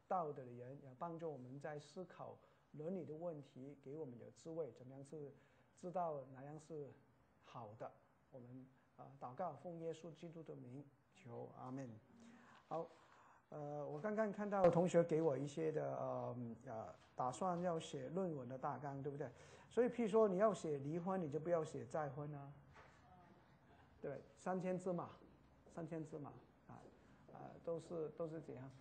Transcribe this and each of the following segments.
道德的人，也帮助我们在思考伦理的问题，给我们有智慧，怎么样是知道哪样是好的。我们祷告，奉耶稣基督的名求，阿们。好，我刚刚看到同学给我一些的打算要写论文的大纲，对不对？所以譬如说你要写离婚，你就不要写再婚啊。对，3000字嘛，3000字嘛，都是这样，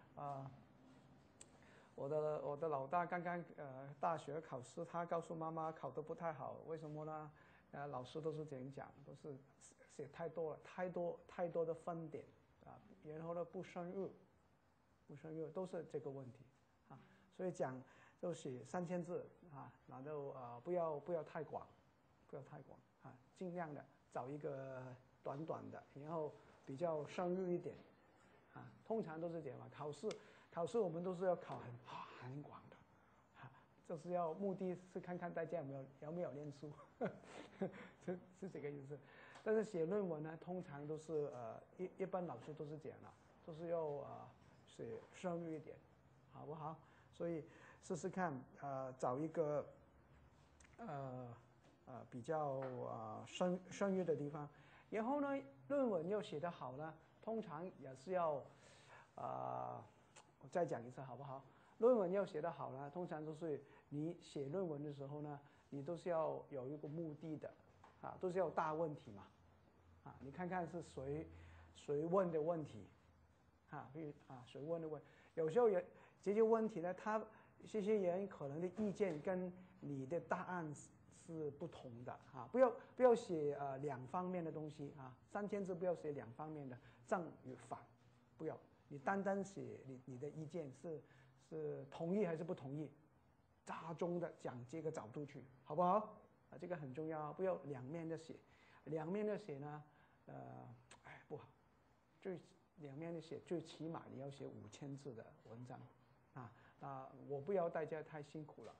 我的老大刚刚大学考试，他告诉妈妈考得不太好，为什么呢？老师都是这样讲，都是写太多了，太多的分点然后呢不深入，都是这个问题所以讲就写3000字然后不要太广，尽量的找一个短短的，然后比较深入一点通常都是这样嘛。考试我们都是要考很广的就是要目的是看看大家有没有念书是这个意思。但是写论文呢，通常都是一般老师都是这样的，都是要写深入一点，好不好？所以试试看找一个比较深入的地方。然后呢，论文要写得好呢，通常也是要我再讲一次好不好？论文要写得好呢，通常都是你写论文的时候呢，你都是要有一个目的的都是要大问题嘛你看看是谁问的问题谁问的问题，有时候这些问题呢，这些人可能的意见跟你的答案是不同的不要写两方面的东西3000字不要写两方面的正与反，不要，你单单写你的意见是同意还是不同意，集中的讲这个角度去，好不好这个很重要，不要两面的写，两面的写呢不好，两面的写最起码你要写5000字的文章我不要大家太辛苦了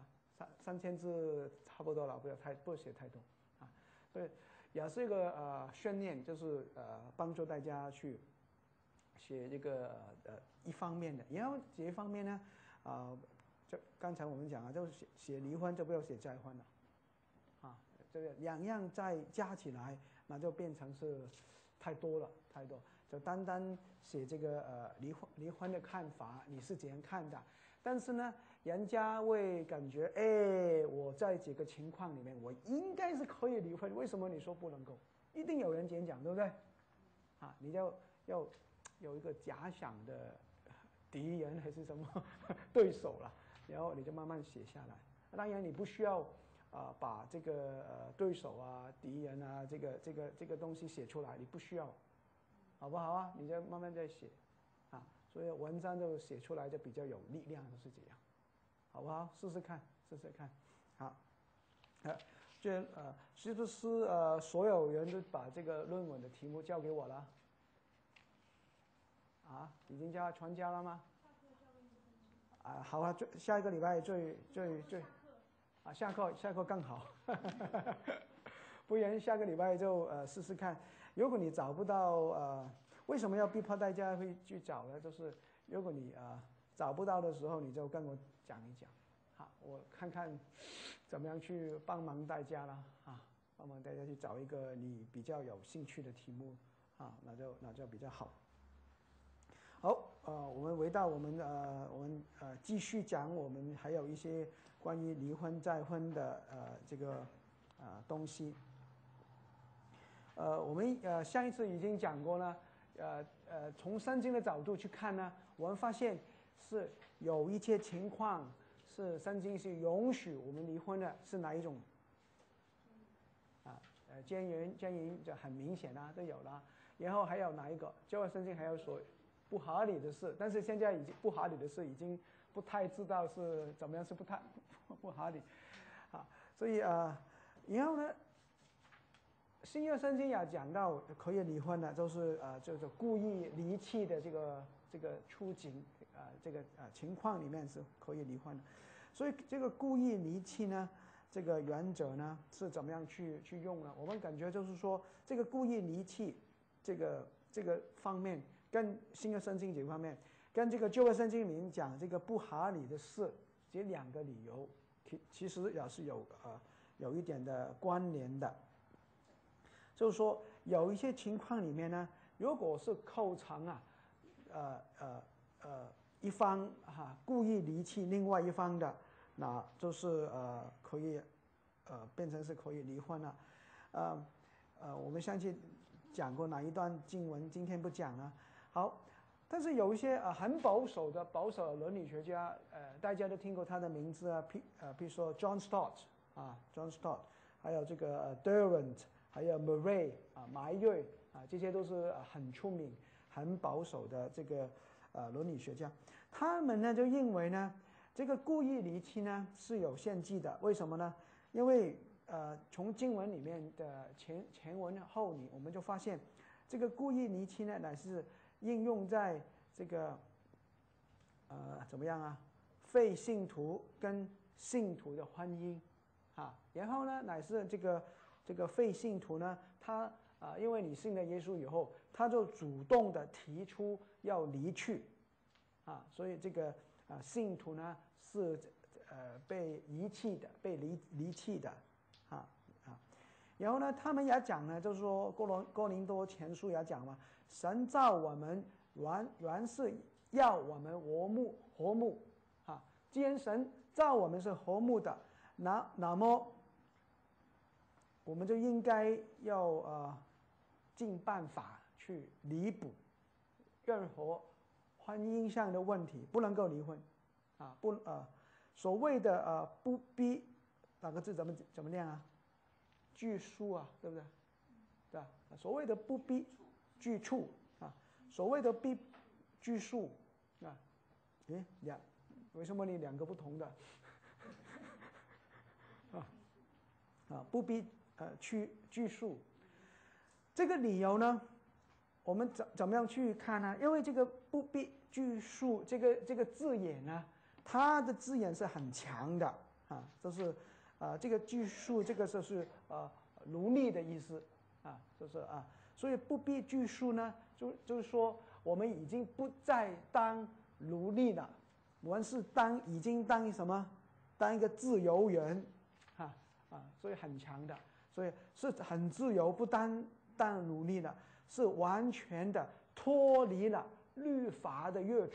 3000字差不多了，不要写太多所以也是一个训练，就是帮助大家去写这个一方面的，然后这一方面呢就刚才我们讲就是写离婚就不要写再婚了这个两样再加起来，那就变成是太多，就单单写这个离婚的看法，你是怎样看的？但是呢，人家会感觉，我在这个情况里面，我应该是可以离婚，为什么你说不能够？一定有人这样讲，对不对？你要有一个假想的敌人还是什么对手了，然后你就慢慢写下来。当然，你不需要把这个对手敌人这个东西写出来，你不需要，好不好你就慢慢再写所以文章就写出来就比较有力量，就是这样，好不好？试试看好是不是所有人都把这个论文的题目交给我了已经传交了吗？好下一个礼拜最下课更好不然下个礼拜就试试看。如果你找不到为什么要逼迫大家会去找呢？就是如果你找不到的时候，你就跟我讲一讲我看看怎么样去帮忙大家啦帮忙大家去找一个你比较有兴趣的题目那就比较好。好我们回到我们继续讲，我们还有一些关于离婚再婚的这个东西。我们上一次已经讲过呢从圣经的角度去看呢，我们发现是有一些情况是圣经是允许我们离婚的，是哪一种奸淫就很明显都有了。然后还有哪一个旧约圣经还有说不合理的事，但是现在已经不合理的事已经不太知道是怎么样，是不合理所以然后呢新约圣经也讲到可以离婚的，就是故意离弃的这个处境这个情况里面是可以离婚的。所以这个故意离弃呢，这个原则呢是怎么样去用呢？我们感觉就是说，这个故意离弃这个方面跟新约圣经这方面跟这个旧约圣经里面讲这个不合理的事，这2个理由，其实也是有一点的关联的。就是说，有一些情况里面呢，如果是构成一方故意离弃另外一方的，那就是可以变成是可以离婚了。我们上次讲过哪一段经文，今天不讲了。好，但是有一些很保守的伦理学家，大家都听过他的名字啊，比如说 John Stott 还有这个Durant。还有 Murray 埋瑞这些都是很出名、很保守的这个伦理学家。他们呢就认为呢，这个故意离弃呢是有限制的。为什么呢？因为从经文里面的前文后理，我们就发现，这个故意离弃呢乃是应用在这个怎么样啊？非信徒跟信徒的婚姻然后呢乃是这个非信徒呢，他因为你信了耶稣以后，他就主动的提出要离去所以这个信徒呢是被遗弃的，被离弃的然后呢，他们也讲呢，就是说哥林多前书也讲嘛，神造我们原是要我们和睦既然神造我们是和睦的，那么我们就应该要尽办法去弥补任何婚姻上的问题，不能够离婚所谓的不逼哪个字怎么念啊？拘束对不对？对吧？所谓的不逼拘束所谓的逼拘束为什么你2个不同的不逼拘束，这个理由呢，我们怎么样去看呢？因为这个不必拘束这个字眼呢，它的字眼是很强的就是这个拘束这个就是奴隶的意思就是所以不必拘束呢，就是说我们已经不再当奴隶了，我们是已经当什么？当一个自由人所以很强的。所以是很自由，不当奴隶的，是完全的脱离了律法的约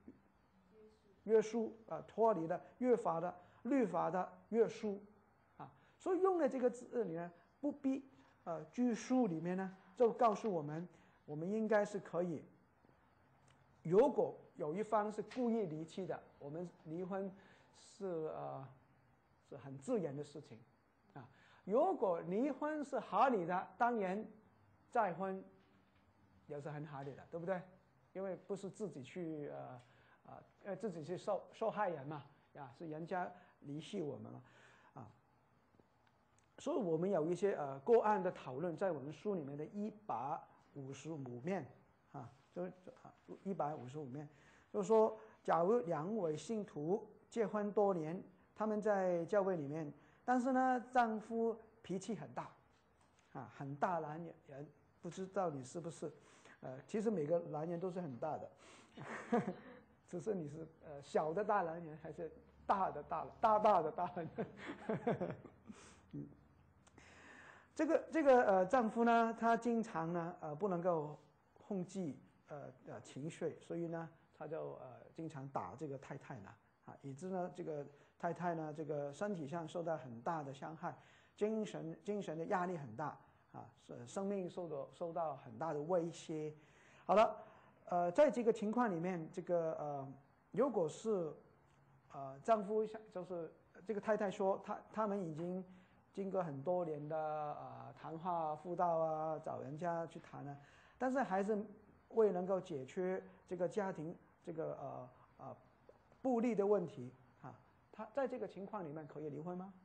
束脱离了律法的约束所以用了这个字里呢，不逼拘束里面呢，就告诉我们应该是可以，如果有一方是故意离弃的，我们离婚是很自然的事情如果离婚是合理的，当然再婚也是很合理的，对不对？因为不是自己去自己是受害人嘛是人家离弃我们嘛所以我们有一些个案的讨论，在我们书里面的155面就是155面，就是说，假如2位信徒结婚多年，他们在教会里面。但是呢，丈夫脾气很大很大男人，不知道你是不是其实每个男人都是很大的只是你是小的大男人还是大的大男人这个丈夫呢，他经常呢不能够控制情绪，所以呢他就经常打这个太太呢以致呢这个太太呢这个身体上受到很大的伤害，精神的压力很大生命受到很大的威胁。好了在这个情况里面，这个如果是丈夫就是这个太太说他们已经经过很多年的谈话辅导找人家去谈了，但是还是未能够解决这个家庭这个不利的问题他在这个情况里面可以离婚吗？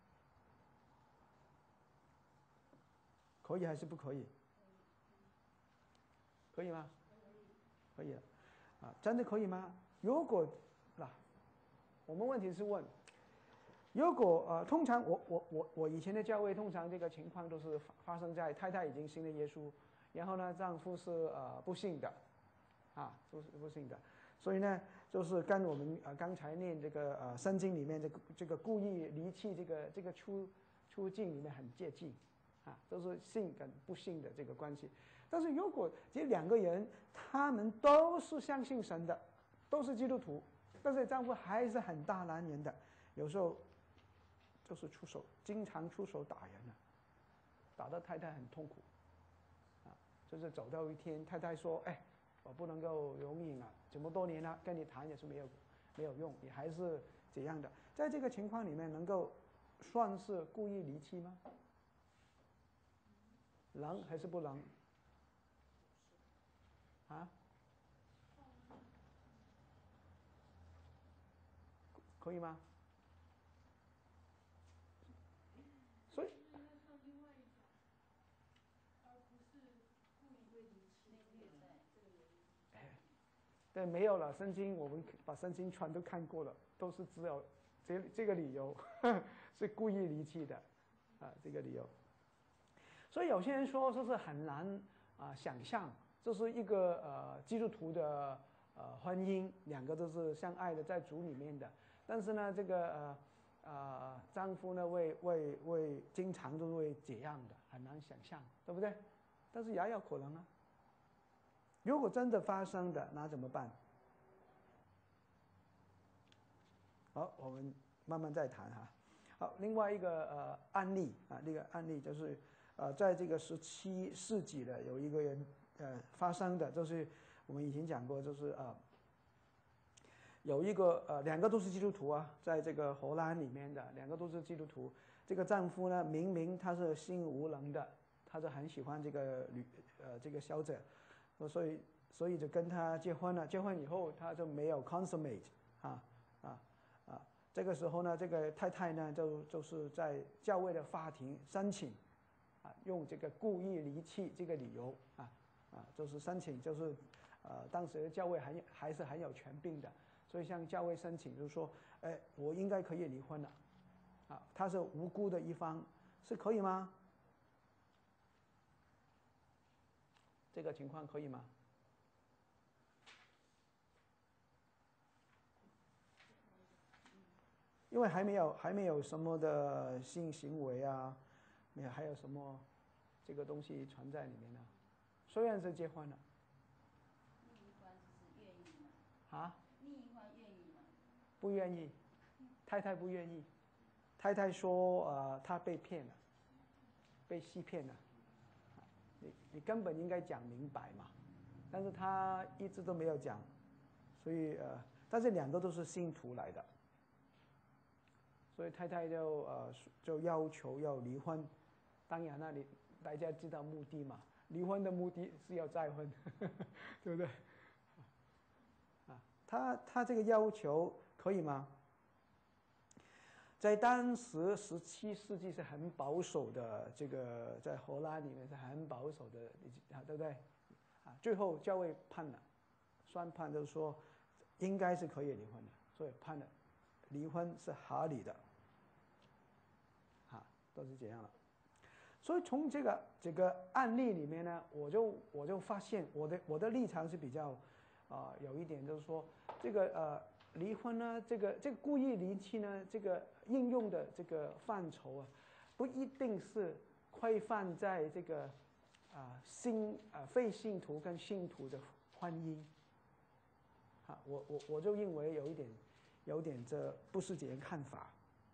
可以还是不可以？可以吗？可以真的可以吗？如果我们问题是问，如果通常我以前的教会，通常这个情况都是发生在太太已经信了耶稣，然后呢丈夫是不信的都是不信的， 所以呢，就是跟我们刚才念这个圣经里面这个故意离弃这个出境里面很接近，啊，都是信跟不信的这个关系。但是如果这两个人他们都是相信神的，都是基督徒，但是丈夫还是很大男人的，有时候就是经常出手打人了，打到太太很痛苦，啊，就是走到一天，太太说：“哎，我不能够容忍了，这么多年了，跟你谈也是没有用，你还是怎样的。”在这个情况里面，能够算是故意离弃吗？能还是不能？啊？可以吗？所以。对，没有了。圣经我们把圣经全都看过了，都是只有这个理由是故意离弃的，这个理由。所以有些人说是很难想象，这是一个基督徒的婚姻，两个都是相爱的，在主里面的。但是呢，这个丈夫呢为经常都会这样的，很难想象，对不对？但是也有可能啊。如果真的发生的，那怎么办？好，我们慢慢再谈哈。好，另外一个案例那个案例就是在这个17世纪的有一个人发生的，就是我们以前讲过，就是有一个两个都是基督徒啊，在这个荷兰里面的两个都是基督徒。这个丈夫呢，明明他是性无能的，他就很喜欢这个这个小姐，所以就跟他结婚了。结婚以后他就没有 consummate 这个时候呢，这个太太呢就是在教会的法庭申请用这个故意离弃这个理由就是申请，就是当时的教会还是很有权柄的，所以向教会申请，就是说，哎，我应该可以离婚了，他是无辜的一方，是可以吗？这个情况可以吗？因为还没有什么的性行为啊，没有，还有什么这个东西存在里面呢？虽然是结婚了， 另一方就是愿意吗？ 啊？ 另一方愿意吗？ 不愿意，太太不愿意。太太说她被骗了，被欺骗了。你根本应该讲明白嘛，但是他一直都没有讲，所以但是两个都是信徒来的，所以太太就要求要离婚。当然了，大家知道目的嘛，离婚的目的是要再婚，对不对？他这个要求可以吗？在当时17世纪是很保守的，这个在荷兰里面是很保守的对不对？最后教会宣判就是说应该是可以离婚的，所以判了离婚是合理的，都是这样了。所以从这个案例里面呢，我就发现我的立场是比较有一点就是说，这个离婚呢，这个故意离弃呢，这个应用的这个范畴不一定是规范在这个非信徒跟信徒的婚姻。我就认为有点这不是这样看法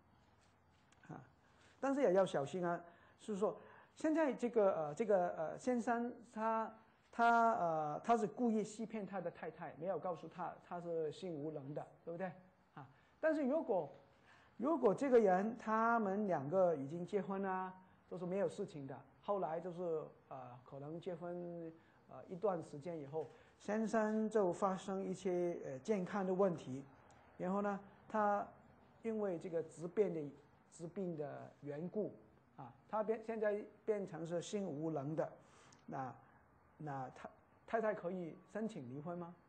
但是也要小心啊，是说现在这个先生他是故意欺骗他的太太，没有告诉他是性无能的，对不对但是如果这个人他们两个已经结婚了，都是没有事情的，后来就是可能结婚一段时间以后，先生就发生一些健康的问题，然后呢，他因为这个疾病的缘故他现在变成是性无能的，那太太可以申请离婚吗？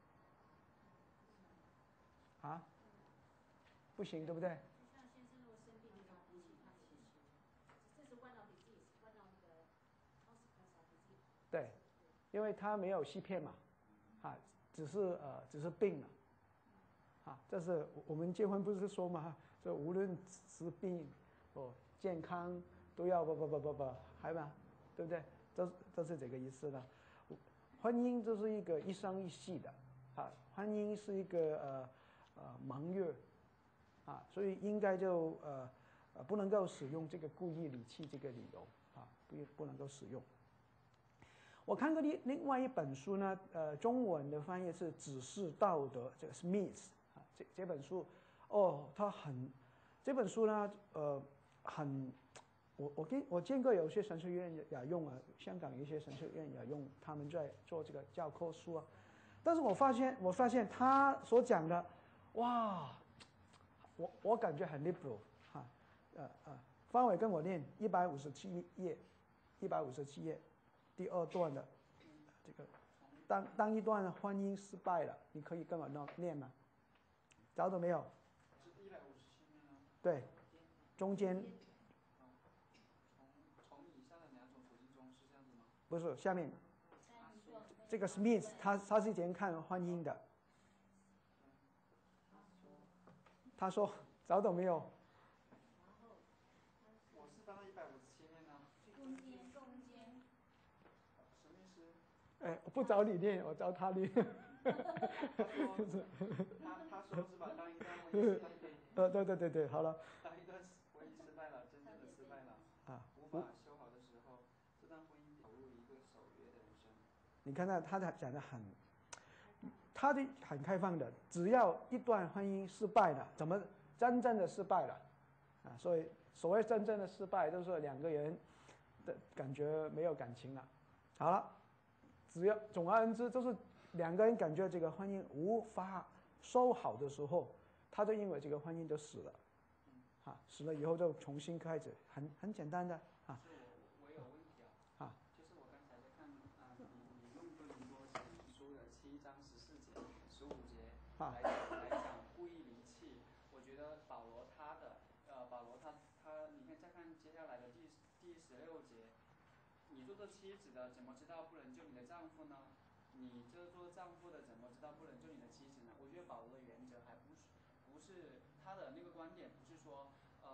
不行，对不对？ 像先生如果生病的话，比起他其实这是 one of disease，one of the consequence of disease。 对，因为他没有欺骗嘛，只是病了， 啊，这是我们结婚不是说吗？说无论疾病健康都要不，还吧，对不对？都是这个意思的。婚姻就是一个一生一世的啊，婚姻是一个盟约啊，所以应该就不能够使用这个故意离弃这个理由啊，不能够使用。我看过另外一本书呢，中文的翻译是《指示道德》，这个 Smith 啊，这本书，这本书呢，我见过有些神学院也用啊，香港有一些神学院也用，他们在做这个教科书啊，但是我发现他所讲的，哇，我感觉很 liberal 哈，方伟跟我念157页，第2段的这个，当一段婚姻失败了，你可以跟我念吗？找到没有？ 是157面呢？ 对，中间。 从以下的2种途径中是这样子吗？ 不是，下面。这个 Smith 他是以前看婚姻的。他说找到没有？ 我是翻到157面呢。 中间。 什么意思？ 我不找你念，我找他念。 他说是吧？当一段婚姻失败， 对，好了。 当一段婚姻失败了，真正的失败了，无法修好的时候，这段婚姻投入一个守约的人生。 你看他讲的很开放的，只要一段婚姻失败了，怎么真正的失败了啊？所以所谓真正的失败，就是2个人的感觉没有感情了。好了，只要总而言之，就是2个人感觉这个婚姻无法修好的时候，他就因为这个婚姻就死了，死了以后就重新开始，很简单的啊。 我有问题啊。就是我刚才在看你用哥林多前书的7章14节、15节来讲故意离弃，我觉得保罗他你看再看接下来的第16节。你做妻子的怎么知道不能救你的丈夫呢？你这做丈夫的怎么知道不能救你的妻子呢？我觉得保罗的原则还不是他的那个观点，不是说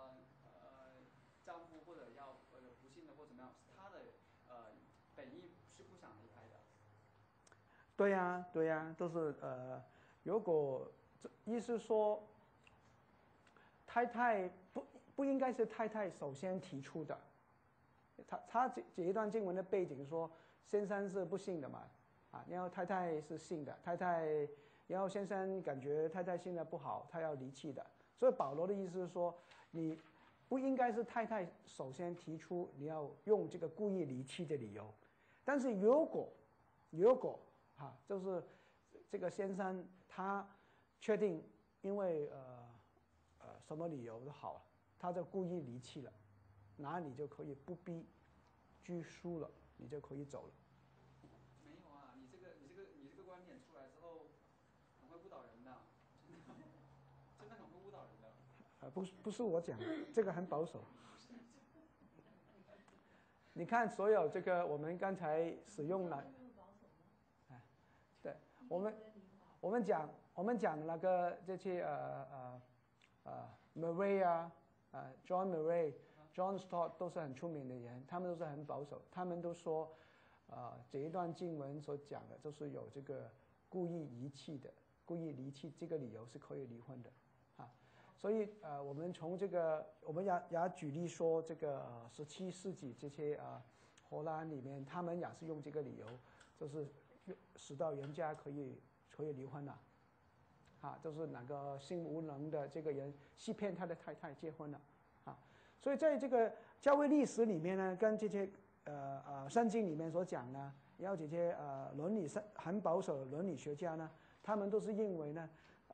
丈夫或者要不幸的或怎么样，他的本意是不想离开的。 对呀，都是如果意思说，太太不应该是太太首先提出的。他这一段经文的背景说，先生是不信的嘛，然后太太是信的，然后先生感觉太太信的不好，他要离弃的。所以保罗的意思是说，你不应该是太太首先提出你要用这个故意离弃的理由，但是如果就是这个先生他确定因为什么理由都好了，他就故意离弃了。那你就可以不必拘束了，你就可以走了。 没有啊，你这个观点出来之后，很会误导人的，真的很会误导人的。 不是我讲的，这个很保守。你看所有这个我们刚才使用了，对，我们讲那个这些Murray 啊John Murray。John Stott 都是很出名的人，他们都是很保守，他们都说，这一段经文所讲的，就是有这个故意离弃这个理由是可以离婚的，所以我们从这个，我们也举例说，这个17世纪这些荷兰里面，他们也是用这个理由，就是使到人家可以离婚了，就是那个性无能的这个人欺骗他的太太结婚了。所以在这个教会历史里面呢，跟这些圣经里面所讲呢，然后这些伦理很保守的伦理学家呢，他们都是认为呢，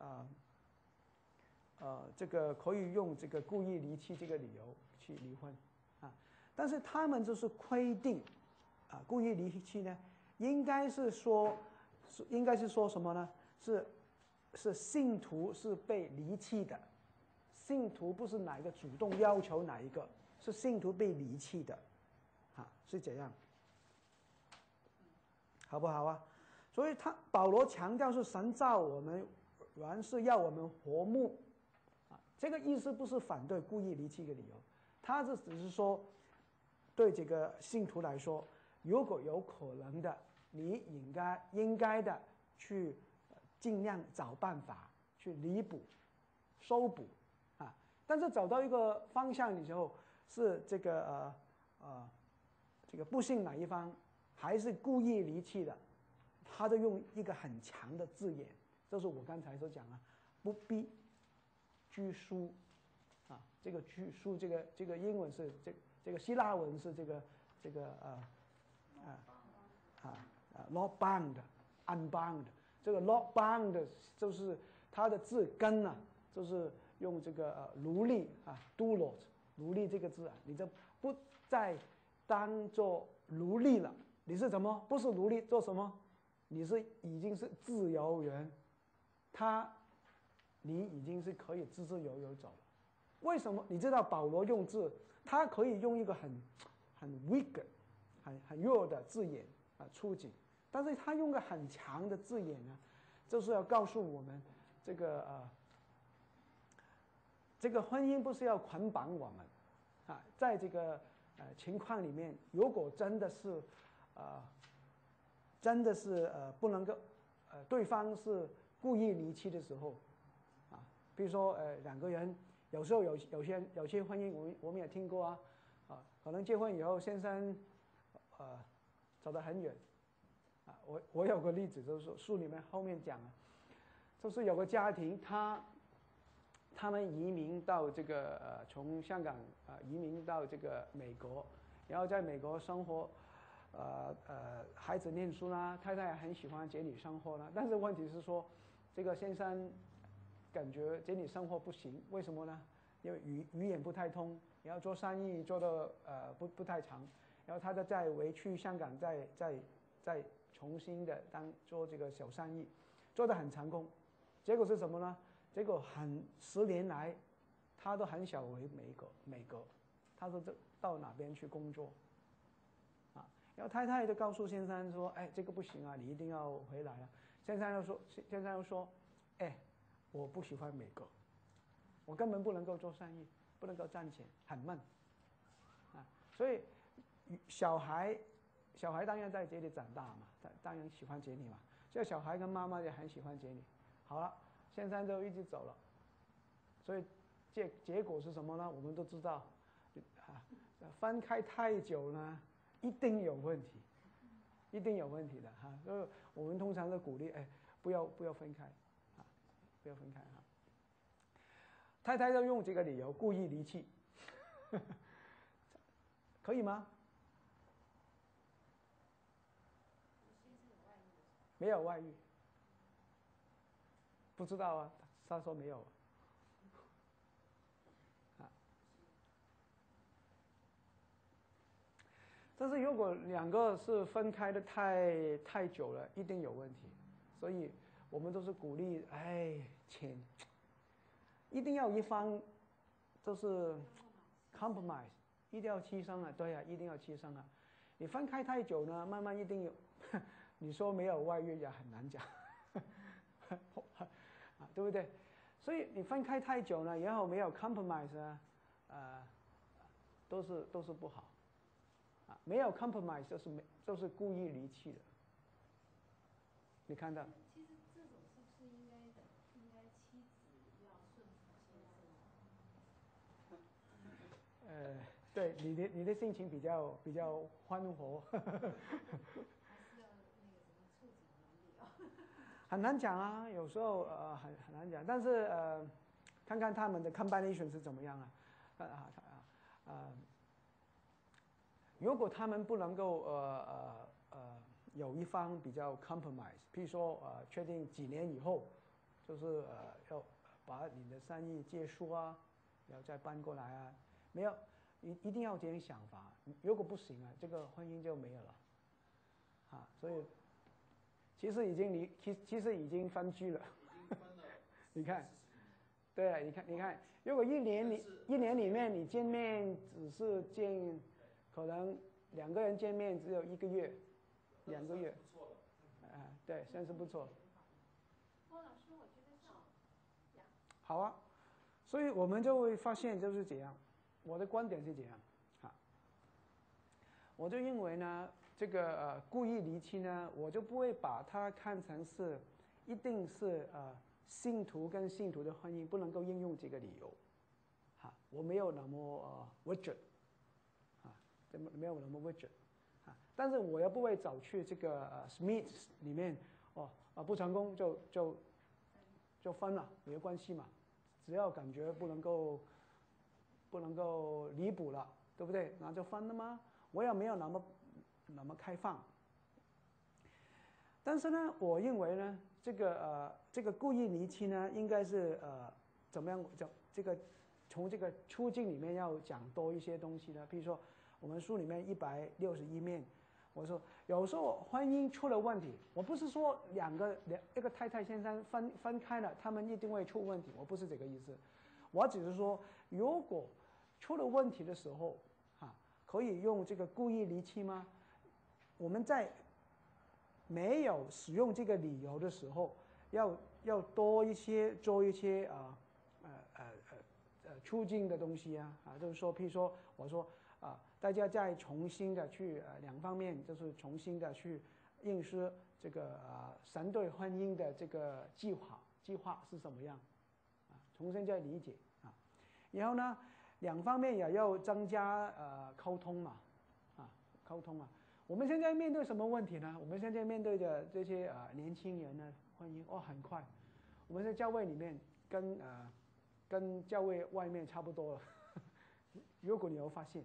这个可以用这个故意离弃这个理由去离婚但是他们就是规定故意离弃呢，应该是说什么呢？是信徒是被离弃的。信徒不是哪一个主动要求哪一个，是信徒被离弃的，是这样，好不好啊？所以保罗强调是神造我们原是要我们和睦，啊，这个意思不是反对故意离弃的理由，他这只是说，对这个信徒来说，如果有可能的，你应该的去尽量找办法去弥补、修补，啊，但是找到一个方向的时候，是这个这个不信哪一方还是故意离弃的，他就用一个很强的字眼，就是我刚才所讲的，不必拘束，啊，这个拘束，这个英文是这个希腊文是not bound，unbound，这个 not bound 就是它的字根呢，就是用这个奴隶啊 doulos 奴隶这个字啊，你就不再当做奴隶了，你是什么？不是奴隶，做什么？你已经是自由人，你已经是可以自自由由走了。为什么？你知道保罗用字，他可以用一个很 weak、很弱的字眼啊出警，但是他用个很强的字眼呢，就是要告诉我们这个婚姻不是要捆绑我们啊，在这个情况里面，如果真的是不能够对方是故意离弃的时候啊，比如说两个人有时候有些婚姻我们也听过啊，可能结婚以后先生走得很远啊，我有个例子就是说书里面后面讲啊，就是有个家庭他们移民到这个从香港移民到这个美国，然后在美国生活，孩子念书啦，太太很喜欢节女生活啦，但是问题是说，这个先生感觉节女生活不行，为什么呢？因为语言不太通，然后做生意做的不太长，然后他再回去香港再重新的做这个小生意，做得很成功，结果是什么呢？结果10年来，他都很少回美国，他说这到哪边去工作，啊，然后太太就告诉先生说，哎，这个不行啊，你一定要回来啊。先生又说，哎，我不喜欢美国，我根本不能够做生意，不能够赚钱，很闷，啊，所以小孩当然在这里长大嘛，当然喜欢这里嘛，所以小孩跟妈妈也很喜欢这里。好了。先生就一直走了，所以结果是什么呢？我们都知道，分开太久呢，一定有问题，一定有问题的哈。所以我们通常都鼓励，哎，不要分开，啊，不要分开哈。太太要用这个理由故意离弃，可以吗？没有外遇。不知道啊，他说没有啊。但是如果两个是分开的太久了，一定有问题。所以我们都是鼓励，钱一定要一方就是 compromise， 一定要牺牲啊，对啊，一定要牺牲啊。你分开太久呢，慢慢一定有，你说没有外遇也很难讲。啊，对不对？所以你分开太久了，然后没有 compromise 啊，都是不好，啊，没有 compromise 就是故意离弃的。你看到？ 其实这种是不是应该妻子要顺服先生？ 对，你的心情比较欢活。 还是要那个什么触景能力哦。 很难讲啊，有时候很难讲，但是看看他们的 combination 是怎么样啊，如果他们不能够有一方比较 compromise， 譬如说确定几年以后，就是要把你的生意结束啊，然后再搬过来啊，没有一定要这样想法，如果不行啊，这个婚姻就没有了，啊，所以。其实已经分居了，你看，对啊，你看，如果一年里面你见面只是可能2个人见面只有1个月、2个月，对，算是不错。 郭老师，我觉得像好啊，所以我们就会发现就是这样。我的观点是这样啊，我就认为呢，这个故意离弃呢，我就不会把它看成是一定是信徒跟信徒的婚姻不能够应用这个理由，我没有那么widget没有那么widget但是我也不会找去这个Smith 里面不成功就分了，没有关系嘛，只要感觉不能够弥补了，对不对？那就分了吗？我也没有那么开放。但是呢，我认为呢，这个故意离弃呢，应该是怎么样讲？这个从这个处境里面要讲多一些东西呢。比如说，我们书里面161面，我说有时候婚姻出了问题，我不是说一个太太先生分开了，他们一定会出问题，我不是这个意思。我只是说，如果出了问题的时候，可以用这个故意离弃吗？我们在没有使用这个理由的时候，要多一些做一些促进的东西就是说，譬如说我说大家再重新的去两方面，就是重新的去认识这个神对婚姻的这个计划是什么样重新再理解然后呢，两方面也要增加沟通嘛沟通我们现在面对什么问题呢？我们现在面对的这些年轻人的婚姻很快，我们在教会里面跟教会外面差不多了。如果你有发现，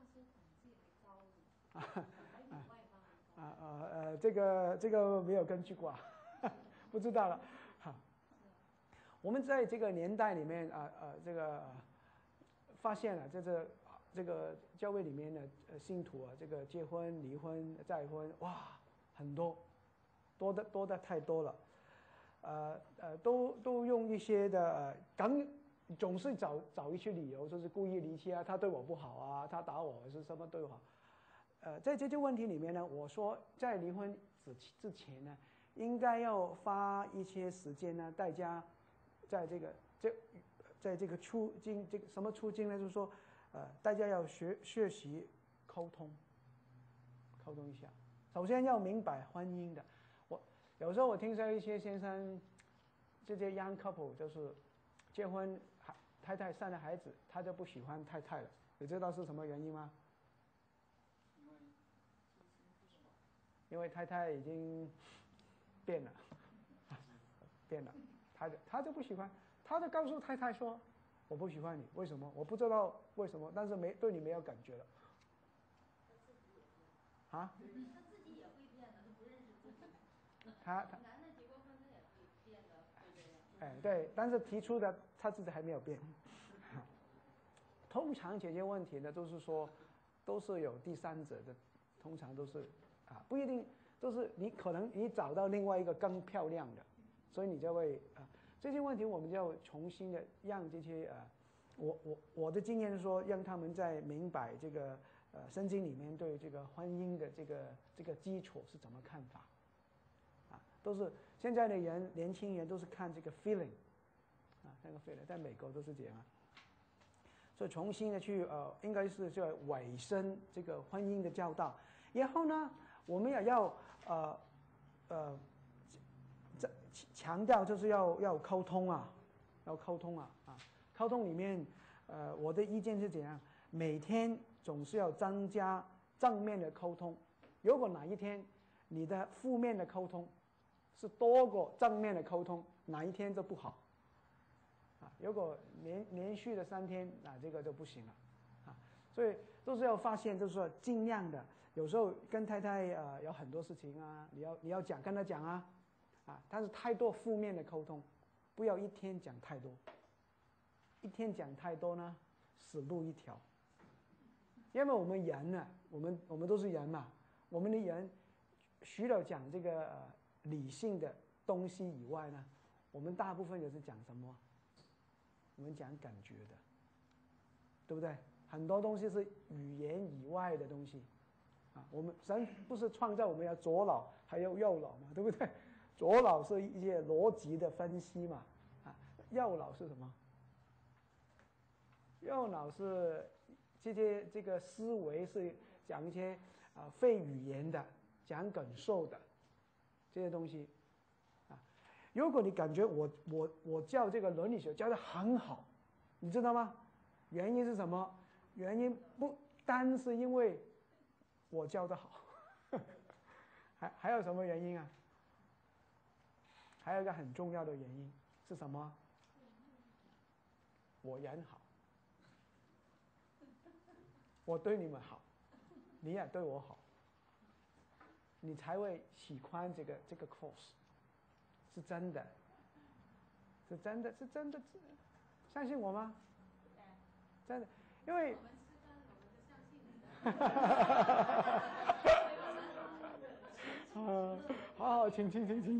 好像是统计还高呢， 这个没有根据过不知道了。我们在这个年代里面这个发现了这个教会里面的信徒这个结婚、离婚、再婚，哇，很多的太多了，都用一些的总是找一些理由，就是故意离弃他对我不好他打我是什么对我好，在这些问题里面呢，我说在离婚之前呢，应该要花一些时间呢，大家在这个促进这个什么促进呢？就是说。大家要学习沟通一下。首先要明白婚姻的。有时候我听说一些先生，这些 young couple 就是结婚，太太生了孩子，他就不喜欢太太了。你知道是什么原因吗？因为太太已经变了，他就不喜欢，他就告诉太太说。我不喜欢你，为什么？我不知道为什么，但是对你没有感觉了。 他自己也会变的，他不认识自己。男的结过婚，他也会变的，会这样。 对，但是提出的他自己还没有变。通常解决问题呢，都是有第三者的，通常都是不一定都是可能你找到另外一个更漂亮的，所以你就会这些问题我们就要重新的让这些我的经验是说，让他们在明白这个圣经里面对这个婚姻的这个基础是怎么看法都是现在的年轻人都是看这个 feeling 那个 feeling， 在美国都是这样所以重新的去应该是就委身这个婚姻的教导，然后呢，我们也要强调就是要沟通要沟通沟通里面我的意见是怎样？每天总是要增加正面的沟通。如果哪一天你的负面的沟通是多过正面的沟通，哪一天就不好如果连续的3天这个就不行了所以都是要发现，就是说尽量的，有时候跟太太有很多事情你要跟他讲但是太多负面的沟通，不要一天讲太多，一天讲太多呢，死路一条。因为我们人呢，我们都是人嘛，我们的人除了讲这个理性的东西以外呢，我们大部分也是讲什么？我们讲感觉的，对不对？很多东西是语言以外的东西我们神不是创造我们要左脑还有右脑嘛，对不对？左脑是一些逻辑的分析嘛右脑是什么？右脑是这个思维是讲一些非语言的，讲感受的这些东西啊。如果你感觉我教这个伦理学教的很好，你知道吗？原因是什么？原因不单是因为我教的好，还有什么原因啊？还有一个很重要的原因是什么？我人好，我对你们好，你也对我好，你才会喜欢这个 course， 是真的，是真的，是真的，相信我吗？真的，因为我们是跟我们的相信你的。 好好，请，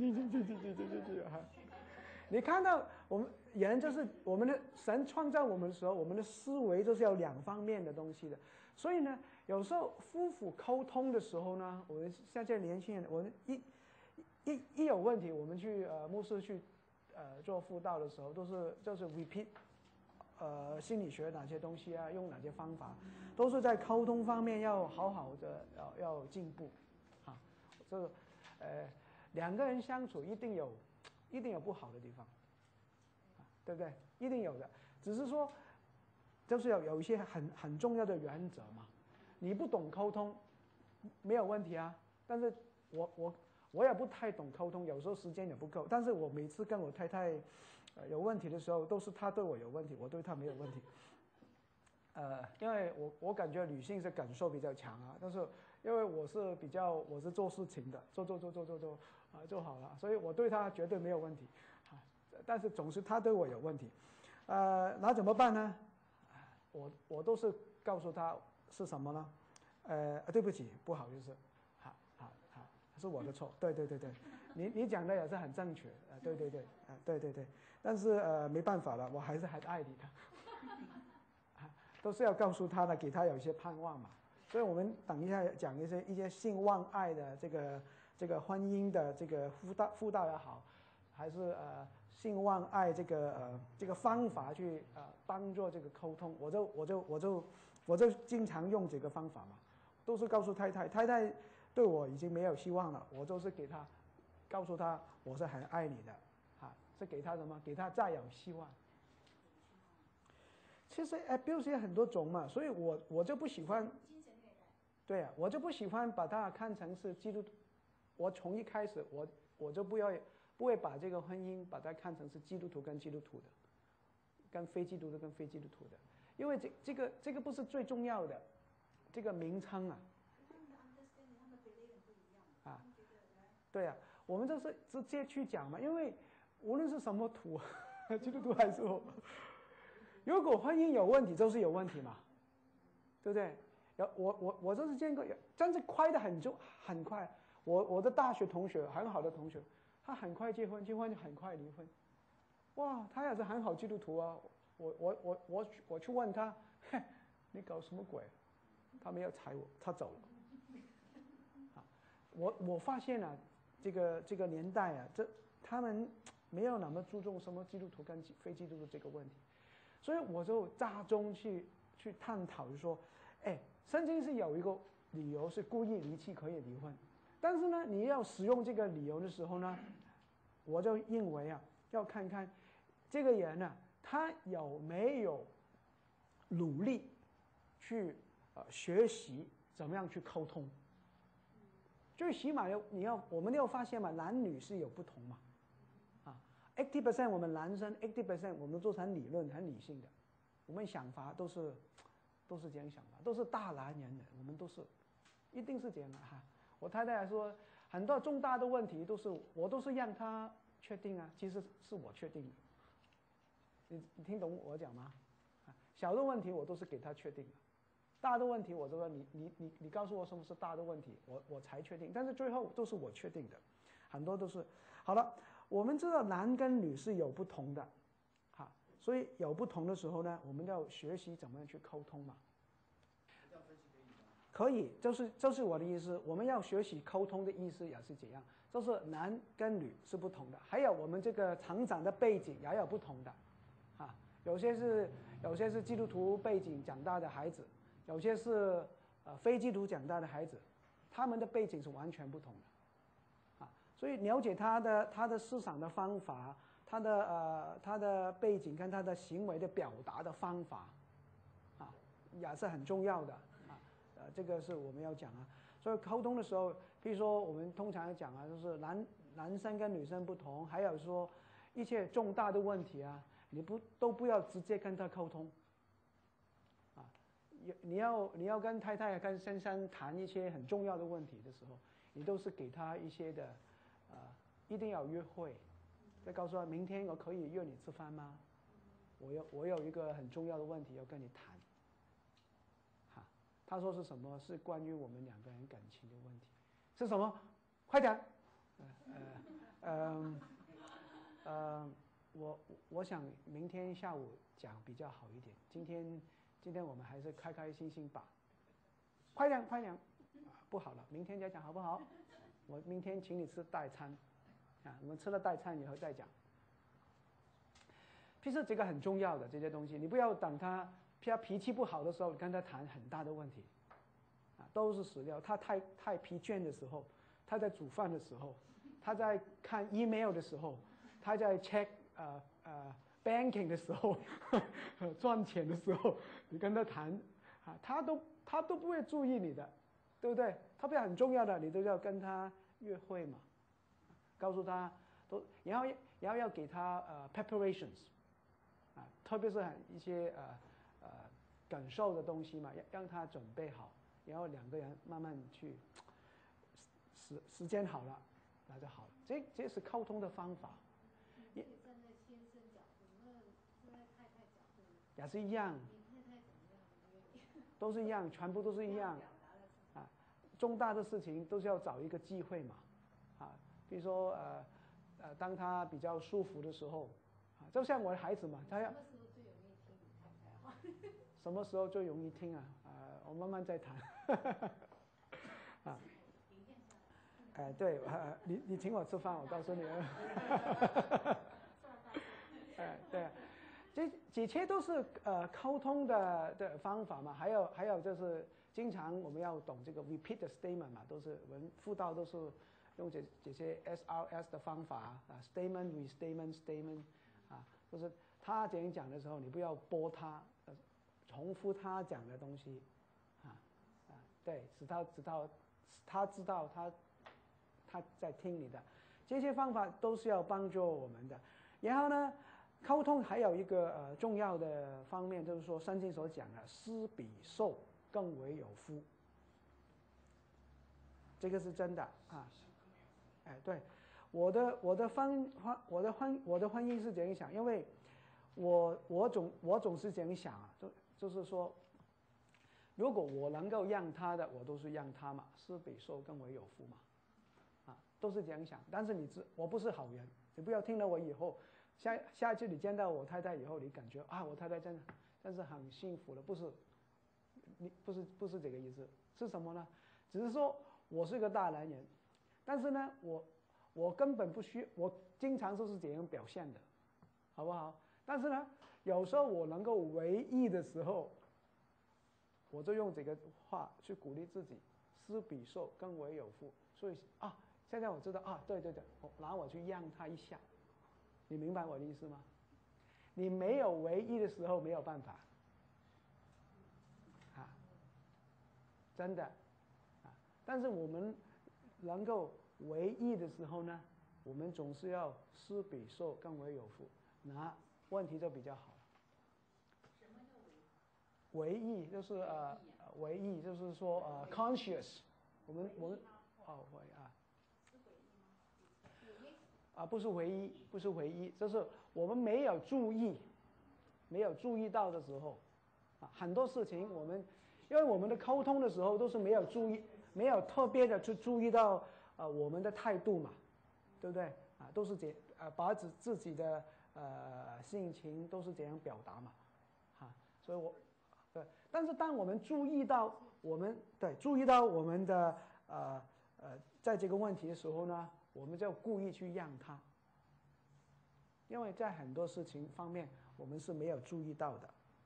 你看到我们人就是我们的神创造我们的时候，我们的思维就是要两方面的东西的。所以呢，有时候夫妇沟通的时候呢，我们像这年轻人，我们一有问题，我们去牧师去做辅导的时候，就是 repeat 心理学哪些东西啊，用哪些方法，都是在沟通方面要好好的要进步啊。这两个人相处一定有不好的地方，对不对？一定有的，只是说就是要有一些很重要的原则嘛。你不懂沟通没有问题啊，但是我也不太懂沟通，有时候时间也不够。但是我每次跟我太太有问题的时候，都是她对我有问题，我对她没有问题。因为我感觉女性是感受比较强啊，但是因为我是做事情的，做好了，所以我对她绝对没有问题啊。但是总是她对我有问题，那怎么办呢？我都是告诉她是什么呢？对不起，不好意思，好，是我的错，对，你讲的也是很正确，对，但是没办法了，我还是很爱你的。都是要告诉他的，给他有一些盼望嘛。所以我们等一下讲一些性望爱的这个婚姻的这个辅导也好，还是性望爱这个方法去帮助这个沟通，我就经常用这个方法嘛，都是告诉太太对我已经没有希望了，我就是告诉他我是很爱你的啊，是给他什么？给他再有希望。其实 abuse 也很多种嘛，所以我就不喜欢，对啊，我就不喜欢把它看成是基督徒。我从一开始我就不会把这个婚姻把它看成是基督徒跟基督徒的，跟非基督徒跟非基督徒的，因为这个不是最重要的，这个名称啊。啊，对啊，我们就是直接去讲嘛，因为无论是什么徒，基督徒还是我。如果婚姻有问题，就是有问题嘛，对不对？我就是见过，真是快的很快。我的大学同学，很好的同学，他很快结婚就很快离婚。哇，他也是很好基督徒啊。我去问他，嘿，你搞什么鬼？他没有睬我，他走了。我发现啊，这个年代啊，他们没有那么注重什么基督徒跟非基督徒这个问题。所以我就大众去探讨，就说，圣经是有一个理由是故意离弃可以离婚，但是呢，你要使用这个理由的时候呢，我就认为啊，要看看这个人呢，他有没有努力去学习怎么样去沟通。最起码我们要发现嘛，男女是有不同嘛。80% 我们男生 ，80% 我们做成理论很理性的，我们想法都是这样想法，都是大男人的，我们一定是这样的哈。我太太还说，很多重大的问题我都是让他确定啊，其实是我确定的。你听懂我讲吗？小的问题我都是给他确定的，大的问题我就说你告诉我什么是大的问题，我才确定，但是最后都是我确定的，很多都是好了。我们知道男跟女是有不同的，所以有不同的时候呢，我们要学习怎么样去沟通嘛。可以，就是我的意思，我们要学习沟通的意思也是这样， 就是男跟女是不同的，还有我们这个成长的背景也有不同的，啊，有些是基督徒背景长大的孩子，有些是非基督长大的孩子，他们的背景是完全不同的，啊，所以了解他的思想的方法，他的背景跟他的行为的表达的方法，啊，也是很重要的，啊，这个是我们要讲啊。所以沟通的时候，譬如说我们通常讲啊，就是男生跟女生不同，还有说一切重大的问题啊，都不要直接跟他沟通，啊，你要跟太太跟先生谈一些很重要的问题的时候，你都是给他一些的，一定要约会，再告诉他明天我可以约你吃饭吗？我有一个很重要的问题要跟你谈。他说是什么？是关于我们两个人感情的问题，是什么？快点！我想明天下午讲比较好一点。今天我们还是开开心心吧。快点！不好了，明天再讲好不好？我明天请你吃代餐，啊，我们吃了代餐以后再讲。其实这个很重要的这些东西，你不要等他脾气不好的时候，跟他谈很大的问题，啊，都是死掉。他太疲倦的时候，他在煮饭的时候，他在看 email 的时候，他在 check banking 的时候，赚钱的时候，你跟他谈，啊，他都不会注意你的，对不对？特别很重要的，你都要跟他约会嘛，告诉他然后要给他preparations。啊，特别是一些感受的东西嘛，让他准备好，然后两个人慢慢去，时间好了，那就好了。这是沟通的方法。 也站在先生角度，站在太太角度， 也是一样。 你太太怎么样？ 都是一样，全部都是一样。啊，重大的事情都是要找一个机会嘛，啊，比如说当他比较舒服的时候。就像我的孩子嘛，他要什么时候最容易听你太太话？ 什么时候最容易听啊？我慢慢再谈。啊，对，你请我吃饭，我告诉你。对，这些都是沟通的方法嘛。还有就是经常我们要懂这个 repeat statement 嘛，都是我们辅导都是用这些 SRS 的方法啊 ，statement restatement。啊，就是他这样讲的时候，你不要播他，重复他讲的东西，对，使他知道他在听你的，这些方法都是要帮助我们的。然后呢，沟通还有一个重要的方面，就是说圣经所讲的，施比受更为有福，这个是真的啊。对。我的婚姻是这样想，因为我总是这样想啊，就是说，如果我能够让他的，我都是让他嘛，施比受更为有福嘛，啊，都是这样想。但是我不是好人，你不要听了我以后，下一次你见到我太太以后，你感觉啊，我太太真是很幸福了，不是这个意思，是什么呢？只是说我是个大男人，但是呢，我根本不需，我经常都是这样表现的，好不好？但是呢，有时候我能够为意的时候，我就用这个话去鼓励自己，施比受更为有福。所以啊，现在我知道啊，对，然后我去让他一下，你明白我的意思吗？你没有为意的时候没有办法，啊，真的，啊，但是我们能够为意的时候呢，我们总是要施比受更为有福，那问题就比较好了。 什么叫为意？就是为意就是说conscious， 我们为不是唯一，就是我们没有注意到的时候，很多事情我们，因为我们的沟通的时候都是没有注意，没有特别的去注意到我们的态度嘛，对不对？都是把自己的性情都是这样表达嘛，所以对，但是当我们注意到我们的在这个问题的时候呢， 我们就故意去让他，因为在很多事情方面我们是没有注意到的，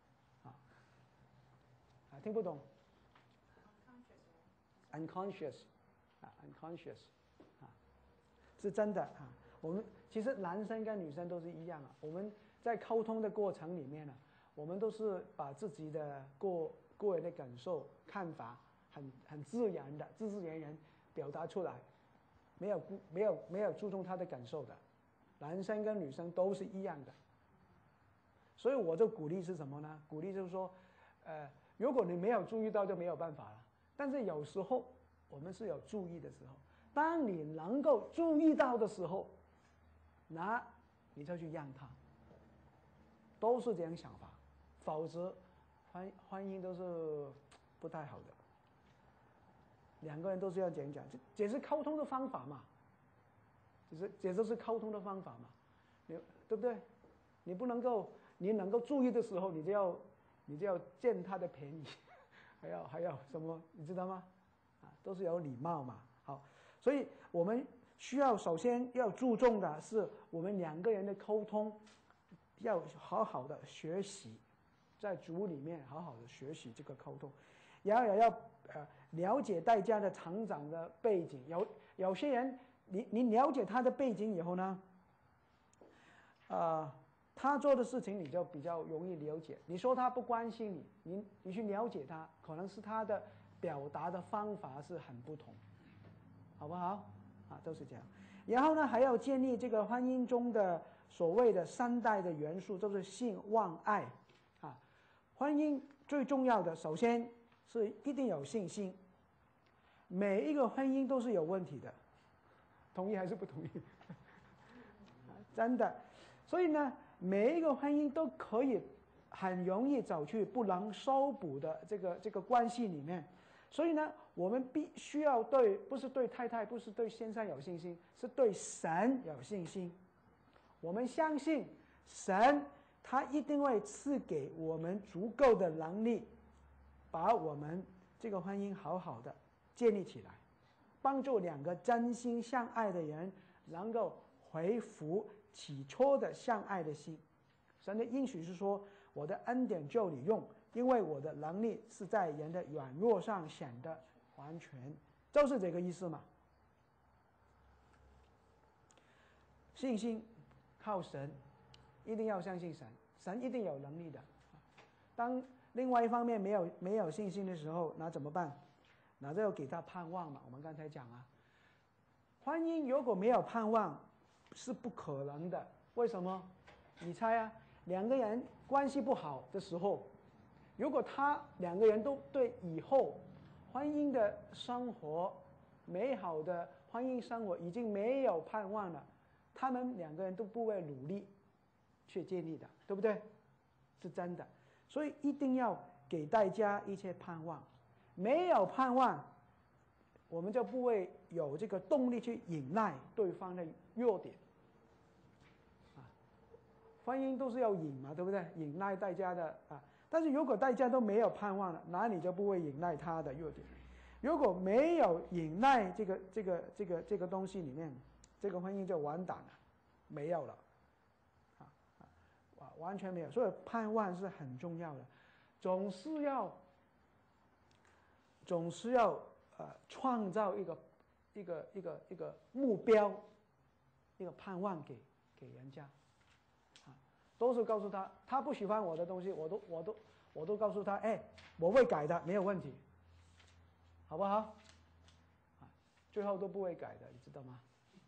听不懂 ？unconscious， unconscious， 是真的啊。我们其实男生跟女生都是一样啊。我们在沟通的过程里面呢，我们都是把自己的个人的感受、看法，很自然的、自然表达出来，没有注重他的感受的。男生跟女生都是一样的。所以我就鼓励是什么呢？鼓励就是说，如果你没有注意到就没有办法了。但是有时候我们是有注意的时候，当你能够注意到的时候，那你就去让他，都是这样想法，否则婚姻都是不太好的。两个人都是要这样讲，这是沟通的方法嘛，这就是沟通的方法嘛，对不对？你能够注意的时候，你就要占他的便宜，还要什么，你知道吗？都是有礼貌嘛。好，所以我们需要首先要注重的是我们两个人的沟通，要好好的学习，在组里面好好的学习这个沟通，然后也要了解大家的成长的背景。有些人你了解他的背景以后呢，他做的事情你就比较容易了解。你说他不关心你去了解他，可能是他的表达的方法是很不同，好不好？都是这样。然后呢，还要建立这个婚姻中的所谓的3代的元素，就是信、望、爱。婚姻最重要的，首先是一定有信心。每一个婚姻都是有问题的，同意还是不同意？真的。所以呢，每一个婚姻都可以很容易走去不能修补的这个关系里面。所以呢，我们必须要不是对太太，不是对先生有信心，是对神有信心。我们相信神，他一定会赐给我们足够的能力，把我们这个婚姻好好的建立起来，帮助两个真心相爱的人能够恢复起初的相爱的心。神的应许是说，我的恩典就你用，因为我的能力是在人的软弱上显得完全，就是这个意思嘛。信心靠神，一定要相信神，神一定有能力的。当另外一方面没有信心的时候，那怎么办？那就要给他盼望嘛。我们刚才讲婚姻如果没有盼望是不可能的。为什么？你猜啊？两个人关系不好的时候，如果两个人都对以后婚姻的生活，美好的婚姻生活已经没有盼望了，他们两个人都不会努力去建立的，对不对？是真的。所以一定要给大家一些盼望。没有盼望，我们就不会有这个动力去忍耐对方的弱点。婚姻都是要忍嘛，对不对？忍耐大家的但是如果大家都没有盼望了，那你就不会忍耐他的弱点。如果没有忍耐这个东西里面，这个婚姻就完蛋了，没有了，完全没有。所以盼望是很重要的，总是要创造一个目标，一个盼望给人家。都是告诉他不喜欢我的东西，我都告诉他，我会改的，没有问题，好不好？最后都不会改的，你知道吗？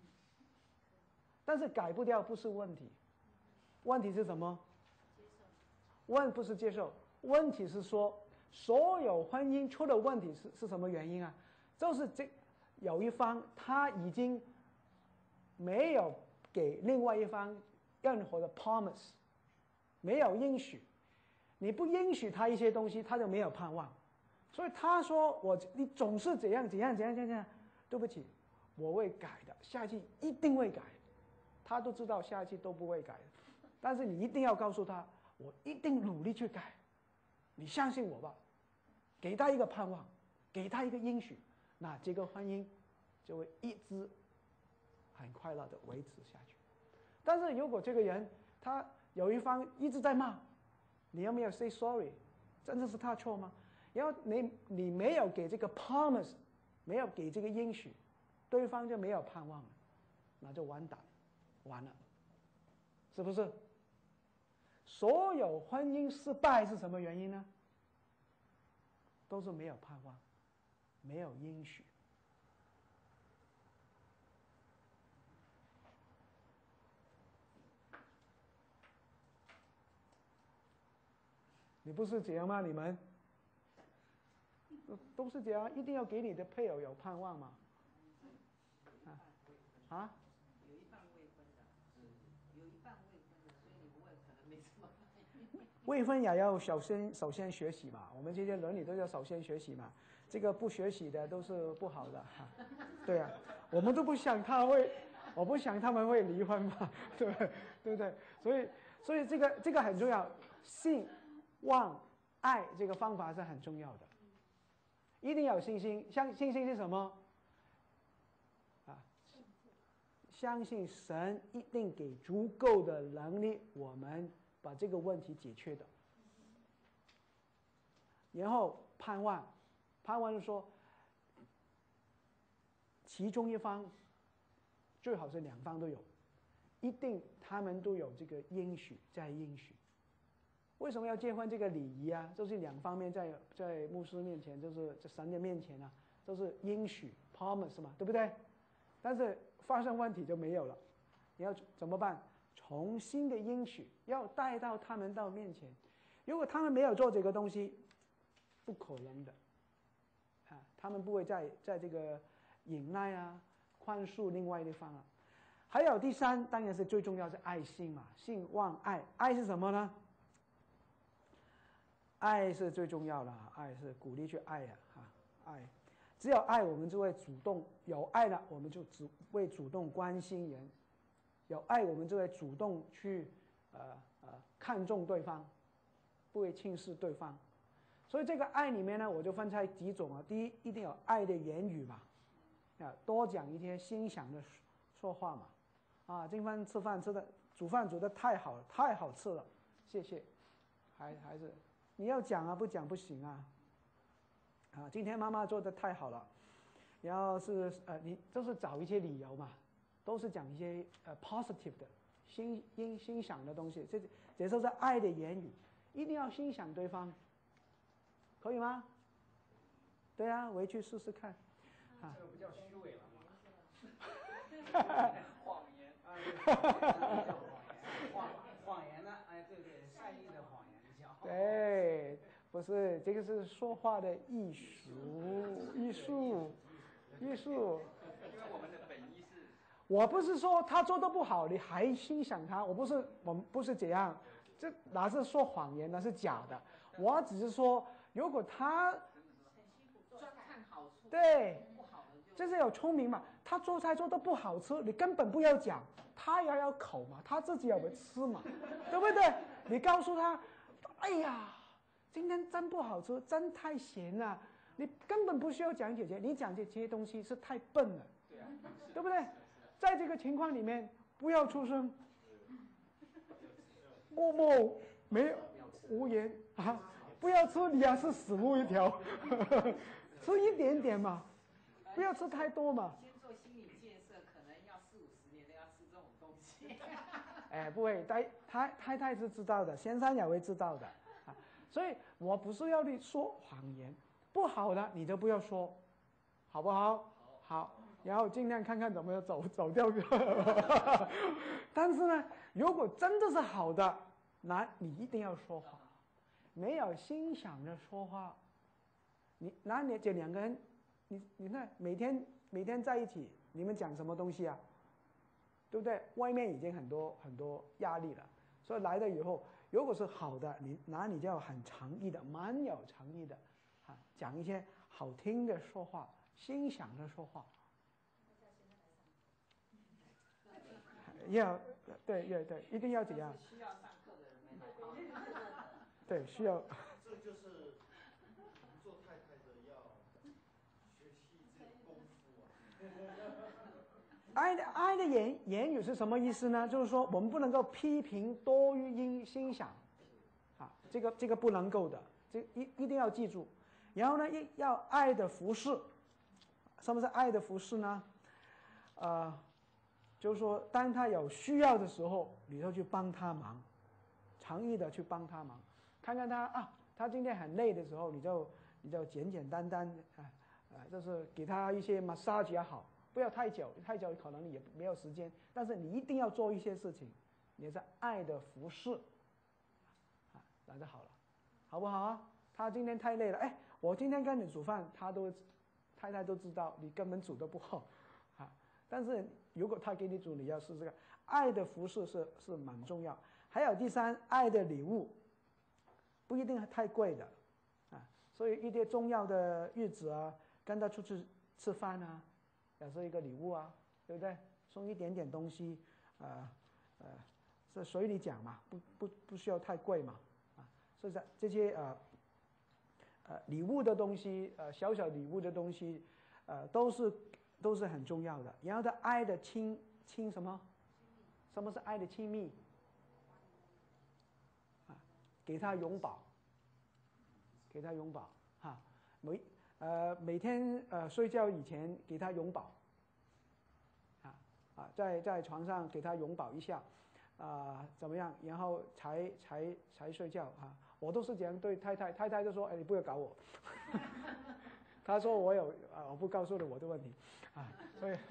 但是改不掉不是问题，问题是什么？不是接受，问题是说，所有婚姻出了问题是什么原因啊？就是有一方他已经没有给另外一方任何的 promise， 没有应许，你不应许他一些东西，他就没有盼望。所以他说你总是怎样，对不起，我会改的，下一季一定会改。他都知道下一季都不会改，但是你一定要告诉他，我一定努力去改，你相信我吧，给他一个盼望，给他一个应许，那这个婚姻就会一直很快乐的维持下去。但是如果这个人他有一方一直在骂，你有没有 say sorry？ 真的是他错吗？然后你没有给这个 promise， 没有给这个应许，对方就没有盼望了，那就完蛋，完了，是不是？所有婚姻失败是什么原因呢？都是没有盼望，没有应许。你不是这样吗？你们都是这样，一定要给你的配偶有盼望嘛？啊？ 有一半未婚的，有一半未婚的，所以你不会可能没什么反应。 未婚也要首先学习嘛，我们这些伦理都要首先学习嘛。这个不学习的都是不好的哈。对啊，我们都不想我不想他们会离婚嘛，对不对？所以这个很重要，信、望、爱这个方法是很重要的，一定要有信心。信心是什么？啊，相信神一定给足够的能力，我们把这个问题解决的。然后盼望是说，其中一方最好是两方都有，一定他们都有这个应许再应许。为什么要结婚？这个礼仪啊，就是两方面在牧师面前，就是在神的面前啊，都是应许 promise 嘛，对不对？但是发生问题就没有了，你要怎么办？重新的应许要带到他们到面前。如果他们没有做这个东西，不可能的，啊，他们不会在这个忍耐啊、宽恕另外一方啊。还有第三，当然是最重要是爱心嘛，信望爱。爱是什么呢？爱是最重要的，爱是鼓励去爱啊，爱。只有爱，我们就会主动；有爱了，我们就会主动关心人；有爱，我们就会主动去看重对方，不会轻视对方。所以这个爱里面呢，我就分开几种啊。第一，一定有爱的言语嘛，多讲一些心想的说话嘛。啊，今晚煮饭煮的太好了，太好吃了，谢谢。还是你要讲啊，不讲不行啊。啊，今天妈妈做的太好了，然后是你就是找一些理由嘛，都是讲一些positive 的欣赏的东西，这都是爱的言语，一定要欣赏对方，可以吗？对啊，回去试试看。 啊，这个不叫虚伪了吗？ 谎言啊，谎言呢？哎，对，善意的谎言叫。 对，不是这个是说话的艺术。 因为我们的本意是， 我不是说他做的不好，你还欣赏他，我们不是这样，这哪是说谎言，那是假的。我只是说，如果他专看好处， 对， 不好的就这是有聪明嘛，他做菜做的不好吃，你根本不要讲，他也要口嘛，他自己也会吃嘛，对不对？你告诉他，哎呀，今天真不好吃，真太咸了，你根本不需要讲这些，你讲这些东西是太笨了，对不对？在这个情况里面，不要出声，默默没有无言啊，不要吃，你还是死路一条，吃一点点嘛，不要吃太多嘛。 先做心理建设，可能要40-50年都要吃这种东西。 哎，不会，太太是知道的，先生也会知道的啊。所以我不是要你说谎言，不好的你就不要说，好不好？好，然后尽量看看怎么样走掉。但是呢，如果真的是好的，那你一定要说话，没有心想着说话，你这两个人，你看每天在一起，你们讲什么东西啊？对不对？外面已经很多压力了，所以来了以后，如果是好的，你就要很诚意的，蛮有诚意的，啊，讲一些好听的说话，心想的说话。要对，一定要这样。 需要上课的人没来。 对，需要。 这就是做太太的要学习这个功夫啊。 爱的言语是什么意思呢？就是说我们不能够批评多于欣赏，啊，这个不能够的，这一定要记住。然后呢，要爱的服侍。什么是爱的服侍呢？就是说当他有需要的时候，你就去帮他忙，诚意的去帮他忙。看看他今天很累的时候，你就简单就是给他一些 massage 也好，不要太久可能也没有时间，但是你一定要做一些事情，你是爱的服侍，那就好了，好不好啊？他今天太累了，我今天跟你煮饭，太太都知道你根本煮得不好，但是如果他给你煮，你要试试看。爱的服侍是蛮重要。还有第三，爱的礼物，不一定太贵的，所以一些重要的日子啊，跟他出去吃饭啊，也是一个礼物啊，对不对？送一点点东西，是随你讲嘛，不需要太贵嘛，所以这些礼物的东西，小礼物的东西，都是很重要的。然后他爱的亲什么？什么是爱的亲密？给他拥抱，给他拥抱，每天睡觉以前给他拥抱，在床上给他拥抱一下，怎么样？然后才睡觉啊。我都是这样对太太就说：“你不要搞我。”他说我不告诉了我的问题，所以，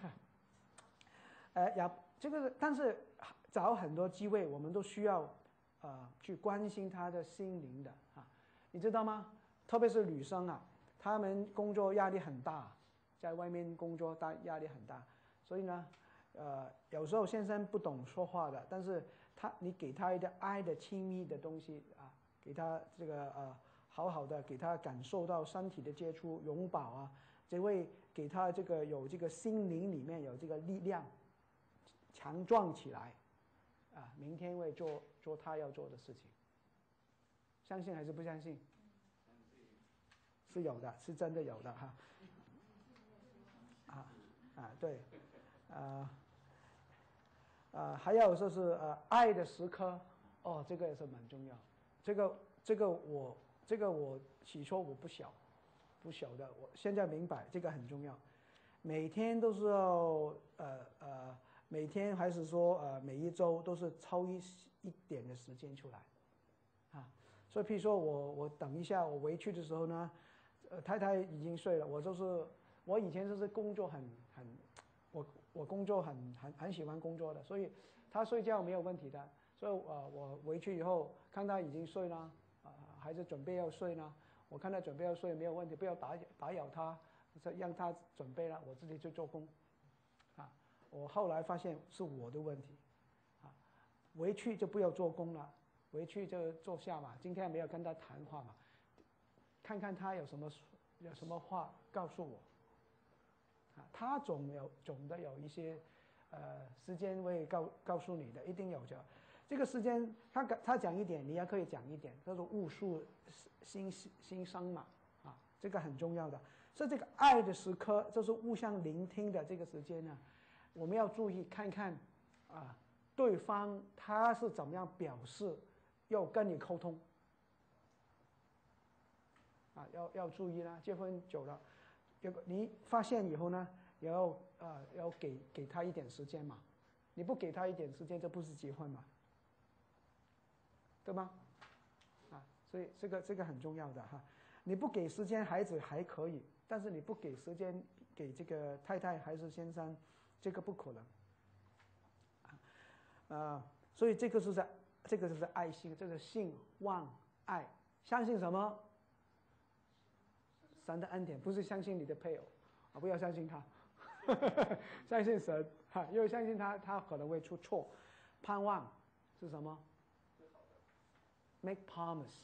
这个但是找很多机会，我们都需要去关心他的心灵的你知道吗？特别是女生她们工作压力很大，在外面工作压力很大，所以呢，有时候先生不懂说话的，但是你给他一点爱的亲密的东西给他这个好好的给他感受到身体的接触拥抱这会给他有这个心灵里面有这个力量，强壮起来明天会做他要做的事情。相信还是不相信？是有的，是真的有的对，还有就是爱的时刻，这个也是蛮重要。这个我起初我不晓得，我现在明白这个很重要。每天都是要每天还是说每一周都是抽一点的时间出来所以譬如说我等一下我回去的时候呢，太太已经睡了，我以前就是工作我工作很喜欢工作的，所以他睡觉没有问题的，所以我回去以后看他已经睡了还是准备要睡呢，我看他准备要睡没有问题，不要打扰他，让他准备了，我自己去做工我后来发现是我的问题回去就不要做工了，回去就坐下嘛，今天没有跟他谈话嘛，看看他有什么话告诉我他总的有一些时间会告诉你的，一定有的。这个时间他讲一点，你也可以讲一点，叫做物素心生嘛这个很重要的。所以这个爱的时刻就是互相聆听的这个时间呢，我们要注意看看对方他是怎么样表示要跟你沟通要注意啦。结婚久了，你发现以后呢，要给他一点时间嘛，你不给他一点时间，这不是结婚嘛，对吗？所以这个很重要的你不给时间，孩子还可以，但是你不给时间给这个太太还是先生，这个不可能所以这个就是爱心，这是信望爱，相信什么？神的恩典，不是相信你的配偶不要相信他相信神因为相信他可能会出错。盼望是什么？ make promise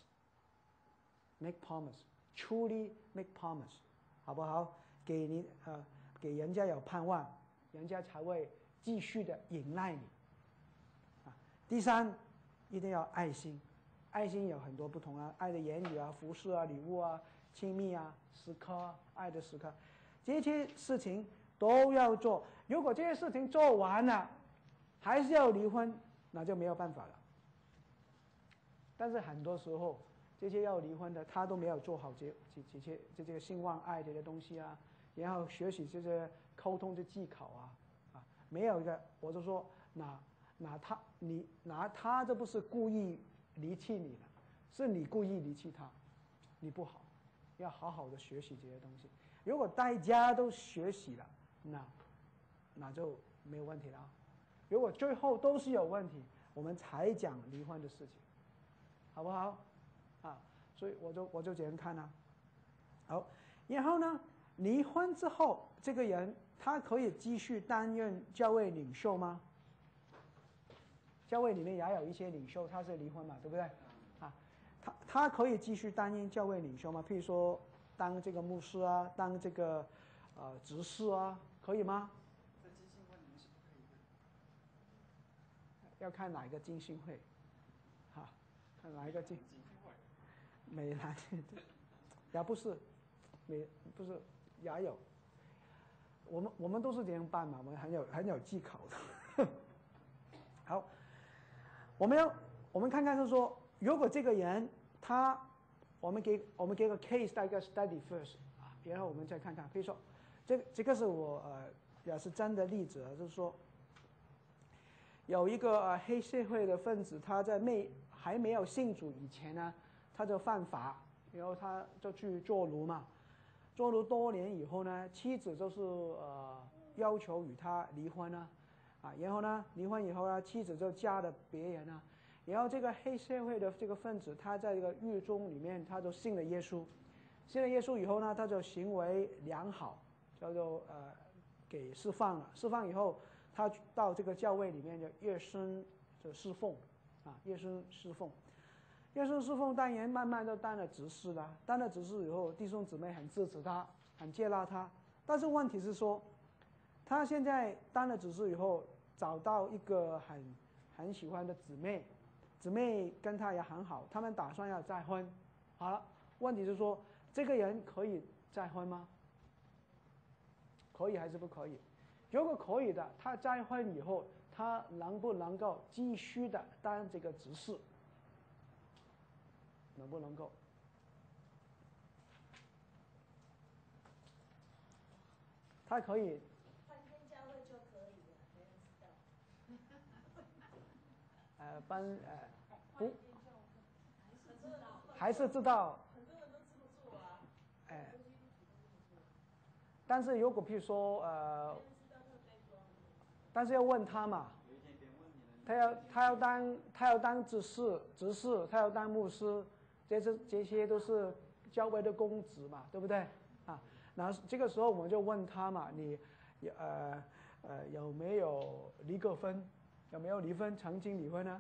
truly make promise 好不好？给人家有盼望，人家才会继续的仰赖你第三，一定要爱心，爱心有很多不同爱的言语服侍礼物亲密时刻爱的时刻，这些事情都要做。如果这些事情做完了，还是要离婚，那就没有办法了。但是很多时候，这些要离婚的，他都没有做好这些性望爱这些东西啊，然后学习这些沟通的技巧啊，没有一个，我就说拿他这不是故意离弃你的，是你故意离弃他，你不好，要好好的学习这些东西。如果大家都学习了，那就没有问题了。如果最后都是有问题，我们才讲离婚的事情，好不好？啊，所以我就这样看啊。好，然后呢，离婚之后，这个人他可以继续担任教会领袖吗？教会里面也有一些领袖，他是离婚嘛，对不对？啊，他可以继续担任教会领袖吗？譬如说当这个牧师啊，当这个执事啊，可以吗？ 在基金会里面是不可以的。 要看哪一个浸信会，哈，看哪一个浸会。 美兰，也不是，不是也有，我们都是这样办嘛，我们很有技巧的。好，我们看看，就是说，如果这个人我们给个 case 大概 study first 啊，然后我们再看看，比如说，这个是我也是真的例子啊，就是说，有一个黑社会的分子，他在还没有信主以前呢，他就犯法，然后他就去坐牢嘛，坐牢多年以后呢，妻子就是要求与他离婚啊。然后呢，离婚以后呢，妻子就嫁了别人啊，然后这个黑社会的这个分子，他在这个狱中里面，他就信了耶稣，信了耶稣以后呢，他就行为良好，叫做给释放了，释放以后，他到这个教会里面就夜深就侍奉，夜深侍奉，夜深侍奉，当然慢慢就当了执事了，当了执事以后，弟兄姊妹很支持他，很接纳他，但是问题是说，他现在当了执事以后，找到一个很喜欢的姊妹跟他也很好，他们打算要再婚。好了，问题是说，这个人可以再婚吗？可以还是不可以？如果可以的，他再婚以后，他能不能够继续的当这个执事？能不能够？他可以。不，还是知道， 很多人都这么做啊。 但是如果譬如说但是要问他嘛，他要当执事，他要当牧师，这些都是教会的公职嘛，对不对？然后这个时候我们就问他嘛，你有没有离过婚？有没有离婚？曾经离婚呢？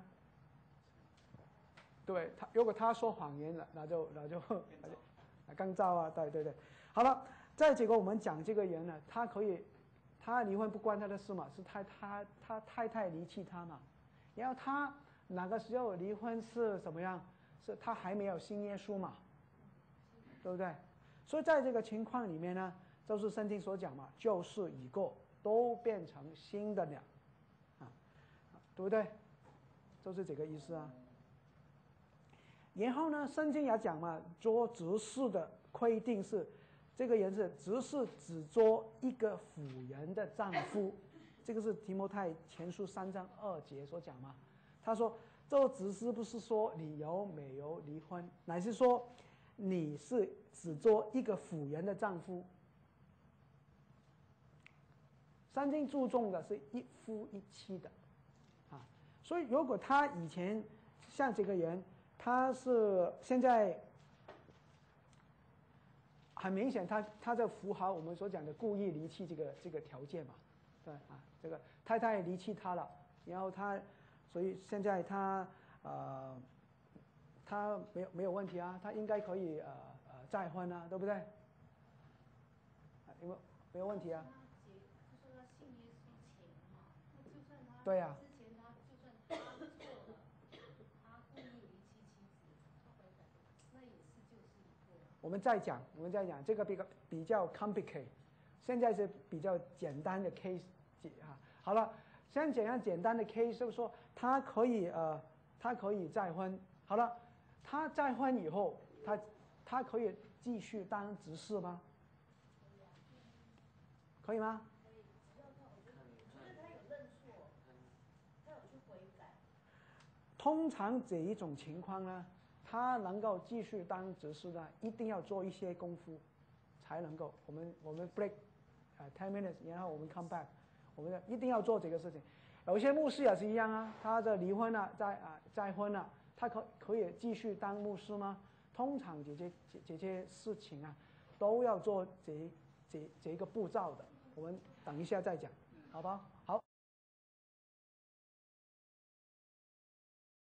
对，如果他说谎言了，那就更糟啊！对，好了，再这个我们讲这个人呢，他离婚不关他的事嘛，是他太太离弃他嘛，然后他哪个时候离婚是什么样？是他还没有信耶稣嘛，对不对？所以在这个情况里面呢，就是圣经所讲嘛，旧事已过，都变成新的了，对不对？就是这个意思啊。然后呢，圣经也讲嘛，做执事的规定是，这个人是执事只做一个妇人的丈夫，这个是提摩太前书3章2节所讲嘛。他说，做执事不是说你有没有离婚，乃是说你是只做一个妇人的丈夫。圣经注重的是一夫一妻的，所以如果他以前像这个人，他是现在很明显他在符合我们所讲的故意离弃这个条件嘛，对这个太太离弃他了，然后所以现在他没有问题啊，他应该可以再婚啊，对不对？没有问题啊。 就说他信耶稣前嘛，那就算他对呀。 之前就算他错了，他故意离弃妻子，他悔改，那也是就是一个。 我们再讲这个比较 complicate， 现在是比较简单的 case 啊。好了，先讲简单的 case， 就是说他可以再婚。好了，他再婚以后，他可以继续当执事吗？可以吗？ 可以，只要他，我觉得他有认错，他有去悔改。 通常这一种情况呢，他能够继续当执事呢，一定要做一些功夫，才能够。我们 break 10 minutes， 然后我们 come back， 我们一定要做这个事情。有些牧师也是一样啊，他的离婚了，再婚了，他可以继续当牧师吗？通常这些事情啊，都要做这个步骤的。我们等一下再讲，好不好？